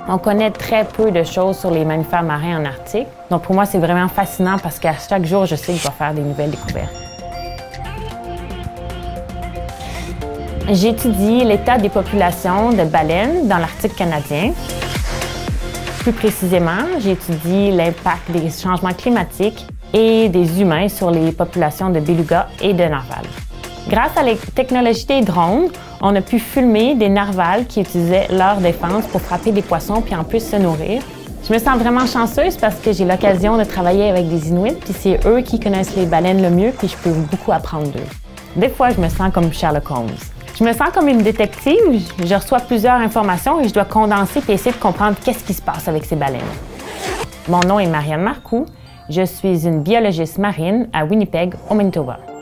On connaît très peu de choses sur les mammifères marins en Arctique. Donc pour moi, c'est vraiment fascinant parce qu'à chaque jour, je sais que je vais faire des nouvelles découvertes. J'étudie l'état des populations de baleines dans l'Arctique canadien. Plus précisément, j'étudie l'impact des changements climatiques et des humains sur les populations de belugas et de narvals. Grâce à la technologie des drones, on a pu filmer des narvals qui utilisaient leur défense pour frapper des poissons puis en plus se nourrir. Je me sens vraiment chanceuse parce que j'ai l'occasion de travailler avec des Inuits puis c'est eux qui connaissent les baleines le mieux puis je peux beaucoup apprendre d'eux. Des fois, je me sens comme Sherlock Holmes. Je me sens comme une détective. Je reçois plusieurs informations et je dois condenser et essayer de comprendre qu'est-ce qui se passe avec ces baleines. Mon nom est Marianne Marcoux. Je suis une biologiste marine à Winnipeg, au Manitoba.